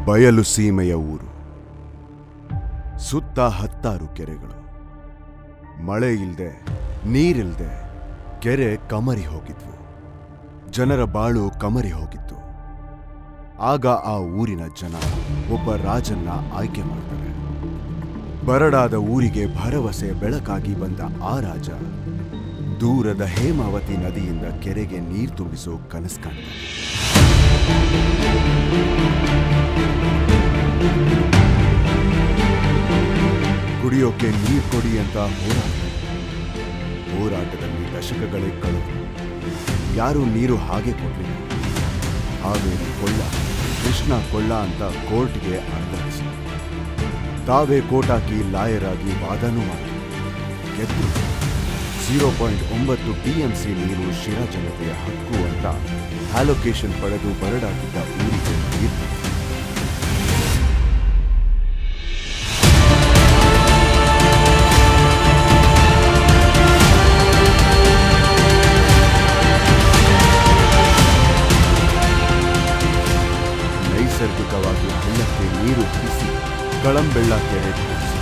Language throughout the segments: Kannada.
ಬಯಲು ಸೀಮೆಯ ಊರು. ಸುತ್ತ 10 ಕೆರೆಗಳು. ಮಳೆ ಇಲ್ದೆ, ನೀರಿಲ್ದೆ ಕೆರೆ ಕಮರಿ ಹೋಗಿದ್ವು. ಜನರ ಬಾಳು ಕಮರಿ ಹೋಗಿತ್ತು. ಆಗ ಆ ಊರಿನ ಜನ ಒಬ್ಬ ರಾಜನ್ನ ಆಯ್ಕೆ ಮಾಡ್ತಾರೆ. ಬರಡಾದ ಊರಿಗೆ ಭರವಸೆ ಬೆಳಕಾಗಿ ಬಂದ ಆ ರಾಜ ದೂರದ ಹೇಮಾವತಿ ನದಿಯಿಂದ ಕೆರೆಗೆ ನೀರು ತುಂಬಿಸೋ ಕನಸು ಕಾಣ್ತಾನೆ. ಕುಡಿಯೋಕೆ ನೀರು ಕೊಡಿ ಅಂತ ಹೋರಾಟದಲ್ಲಿ ದಶಕಗಳೇ ಕಳೆದು ಯಾರೂ ನೀರು ಹಾಗೆ ಕೊಡಲಿಲ್ಲ. ಹಾವೇರಿ ಕೊಳ್ಳ, ಕೃಷ್ಣ ಕೊಳ್ಳ ಅಂತ ಕೋರ್ಟ್ಗೆ ಅರ್ಧಾಯಿಸಿ ತಾವೇ ಕೋಟಾಕಿ ಲಾಯರ್ ಆಗಿ ವಾದನೂ ಮಾಡಿ ಗೆದ್ದು 0.9 TMC ನೀರು ಶಿರಾ ಜನತೆಯ ಹಕ್ಕು ಅಂತ ಅಲೋಕೇಶನ್ ಪಡೆದು ಬರಡಾಗಿದ್ದ ಊರಿಗೆ ನೀರು. ನೈಸರ್ಗಿಕವಾಗಿ ಹಳ್ಳಕ್ಕೆ ನೀರು ಹರಿಸಿ ಕಳಂಬೆಳ್ಳ ಕೆರೆ ಘೋಷಿಸಿ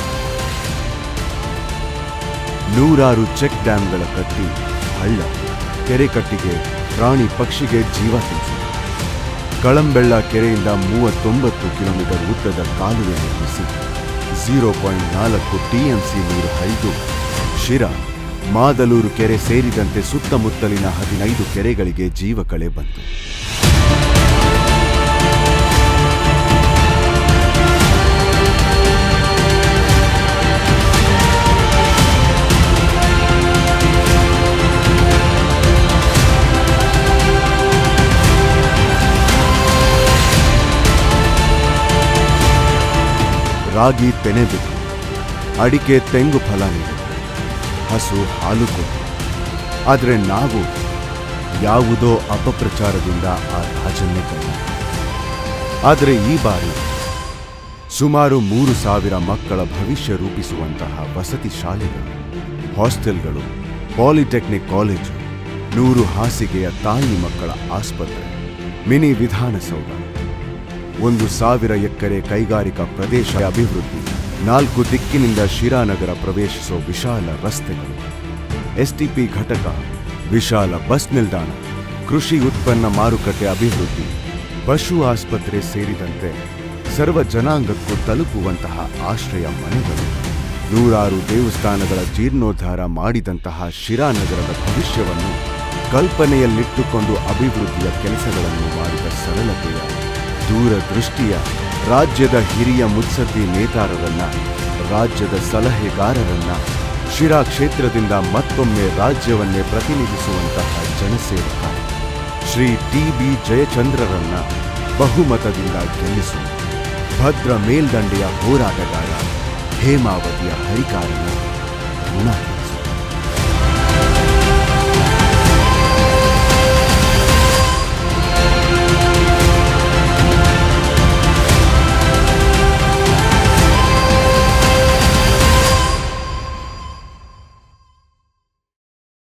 100 ಚೆಕ್ ಡ್ಯಾಂಗಳ ಕಟ್ಟಿ ಹಳ್ಳ ಕೆರೆ ಕಟ್ಟಿಗೆ ಪ್ರಾಣಿ ಪಕ್ಷಿಗೆ ಜೀವ ತಿಳಿಸಿ ಕಳಂಬೆಳ್ಳ ಕೆರೆಯಿಂದ 39 ಕಿಲೋಮೀಟರ್ ಉದ್ದದ ಕಾಲುವೆ ನಿರ್ಮಿಸಿ 0.4 TMC ನೀರು ಹರಿದು ಶಿರಾ, ಮಾದಲೂರು ಕೆರೆ ಸೇರಿದಂತೆ ಸುತ್ತಮುತ್ತಲಿನ 15 ಕೆರೆಗಳಿಗೆ ಜೀವಕಳೆ ಬಂತು. ರಾಗಿ ತೆನೆ ಬಿಟ್ಟು, ಅಡಿಕೆ ತೆಂಗು ಫಲ ನೀಡಿತು, ಹಸು ಹಾಲು ಕೊಟ್ಟು. ಆದರೆ ನಾವು ಯಾವುದೋ ಅಪಪ್ರಚಾರದಿಂದ ಆ ರಾಜನ್ನೇ ಕಂಡ. ಆದರೆ ಈ ಬಾರಿ ಸುಮಾರು 3,000 ಮಕ್ಕಳ ಭವಿಷ್ಯ ರೂಪಿಸುವಂತಹ ವಸತಿ ಶಾಲೆಗಳು, ಹಾಸ್ಟೆಲ್ಗಳು, ಪಾಲಿಟೆಕ್ನಿಕ್ ಕಾಲೇಜು, 100 ಹಾಸಿಗೆಯ ತಾಯಿ ಮಕ್ಕಳ ಆಸ್ಪತ್ರೆ, ಮಿನಿ ವಿಧಾನಸೌಧ, 1,000 ಎಕರೆ ಕೈಗಾರಿಕಾ ಪ್ರದೇಶ ಅಭಿವೃದ್ಧಿ, 4 ದಿಕ್ಕಿನಿಂದ ಶಿರಾನಗರ ಪ್ರವೇಶಿಸೋ ವಿಶಾಲ ರಸ್ತೆಗಳು, STP ಘಟಕ, ವಿಶಾಲ ಬಸ್ ನಿಲ್ದಾಣ, ಕೃಷಿ ಉತ್ಪನ್ನ ಮಾರುಕಟ್ಟೆ ಅಭಿವೃದ್ಧಿ, ಪಶು ಆಸ್ಪತ್ರೆ ಸೇರಿದಂತೆ ಸರ್ವ ಜನಾಂಗಕ್ಕೂ ತಲುಪುವಂತಹ ಆಶ್ರಯ ಮನೆಗಳು, 100 ದೇವಸ್ಥಾನಗಳ ಜೀರ್ಣೋದ್ಧಾರ ಮಾಡಿದಂತಹ ಶಿರಾನಗರದ ಭವಿಷ್ಯವನ್ನು ಕಲ್ಪನೆಯಲ್ಲಿಟ್ಟುಕೊಂಡು ಅಭಿವೃದ್ಧಿಯ ಕೆಲಸಗಳನ್ನು ಮಾಡಿದ ಸರಳತೆಯ, ದೂರದೃಷ್ಟಿಯ ರಾಜ್ಯದ ಹಿರಿಯ ಮುತ್ಸದ್ದಿ ನೇತಾರರನ್ನ, ರಾಜ್ಯದ ಸಲಹೆಗಾರರನ್ನ, ಶಿರಾ ಕ್ಷೇತ್ರದಿಂದ ಮತ್ತೊಮ್ಮೆ ರಾಜ್ಯವನ್ನೇ ಪ್ರತಿನಿಧಿಸುವಂತಹ ಜನಸೇವಕ ಶ್ರೀ TB ಜಯಚಂದ್ರರನ್ನ ಬಹುಮತದಿಂದ ಗೆಲ್ಲಿಸುವ ಭದ್ರ ಮೇಲ್ದಂಡೆಯ ಹೋರಾಟಗಾರ, ಹೇಮಾವತಿಯ ಹರಿಕಾರನ ಋಣ.